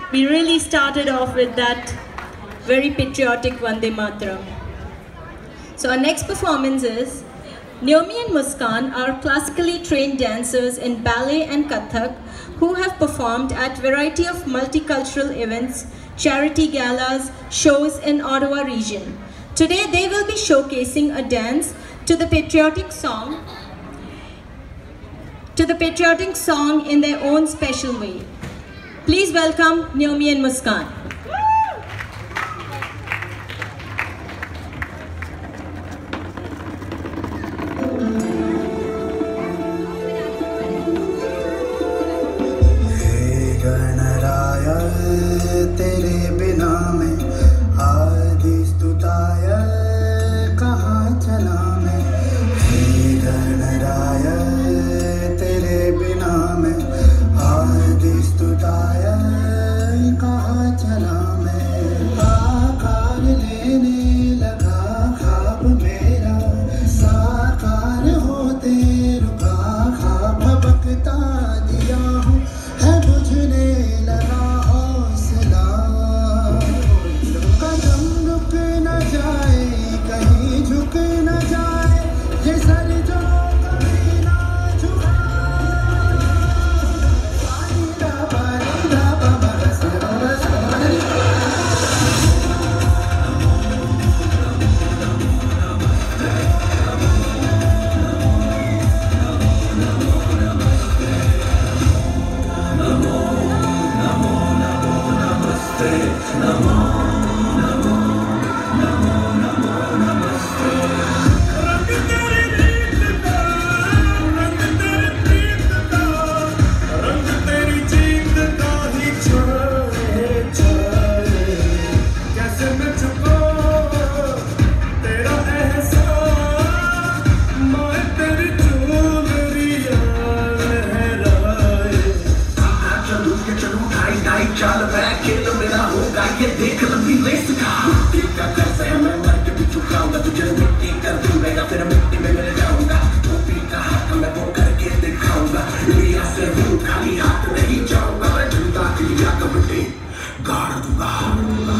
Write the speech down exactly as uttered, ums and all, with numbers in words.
we really started off with that very patriotic Vande Mataram. So our next performance is Naomi and Muskan are classically trained dancers in ballet and Kathak who have performed at variety of multicultural events, charity galas, shows in Ottawa region. Today they will be showcasing a dance to the patriotic song, to the patriotic song in their own special way. Please welcome Naomi and Muskan. गाड़ दूंगा।